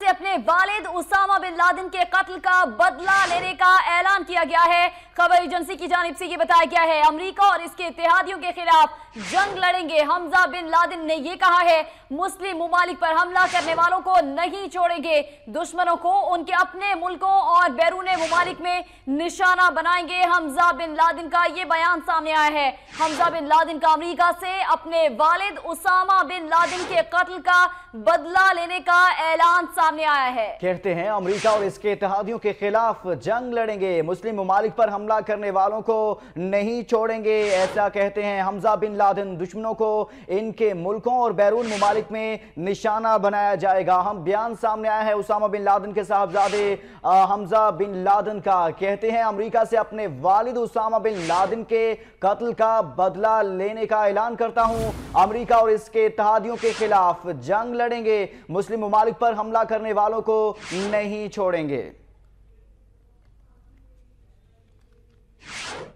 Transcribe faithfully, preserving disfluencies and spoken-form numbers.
سے اپنے والد اسامہ بن لادن کے قتل کا بدلہ لینے کا اعلان کیا گیا ہے۔ خبر ایجنسی کی جانب سے یہ بتایا گیا ہے امریکہ اور اس کے اتحادیوں کے خلاف جنگ لڑیں گے۔ حمزہ بن لادن نے یہ کہا ہے مسلم ممالک پر حملہ کرنے والوں کو نہیں چھوڑیں گے، دشمنوں کو ان کے اپنے ملکوں اور بیرون ممالک میں نشانہ بنائیں گے۔ حمزہ بن لادن کا یہ بیان سامنے آیا ہے۔ حمزہ بن لادن کا امریکہ سے اپنے والد اسامہ بن لادن کے قتل کا بدلہ لینے کا اعلان سامنے آیا ہے۔ کہتے ہیں امریکہ اور اس کے اتحادیوں کے خلاف جنگ لڑیں گے، مسلم ممالک پر حملہ کرنے والوں کو نہیں چھوڑیں گے، ایسا کہتے ہیں حمزہ بن لادن۔ دشمنوں کو ان کے ملکوں اور بیرون ممالک میں نشانہ بنایا جائے گا۔ ہم بیان سامنے آیا ہے اسامہ بن لادن کے صاحبزادے حمزہ بن لادن کا، کہتے ہیں امریکہ سے اپنے والد اسامہ بن لادن کے قتل کا بدلہ لینے کا اعلان کرتا ہوں، امریکہ اور اس کے اتحادیوں کے خلاف جنگ لڑیں گے، مسلم ممالک پر حملہ کرنے والوں کو نہیں چھوڑیں گے۔